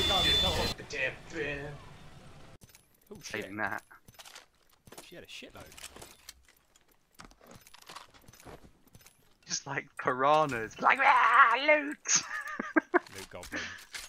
Oh shit. Saving that. She had a shitload. Just like piranhas. Like, ah, loot! Loot goblin.